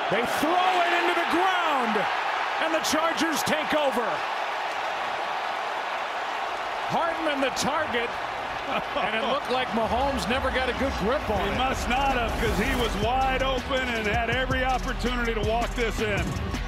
They throw it into the ground, and the Chargers take over. Hartman the target, and it looked like Mahomes never got a good grip on it. He must not have, because he was wide open and had every opportunity to walk this in.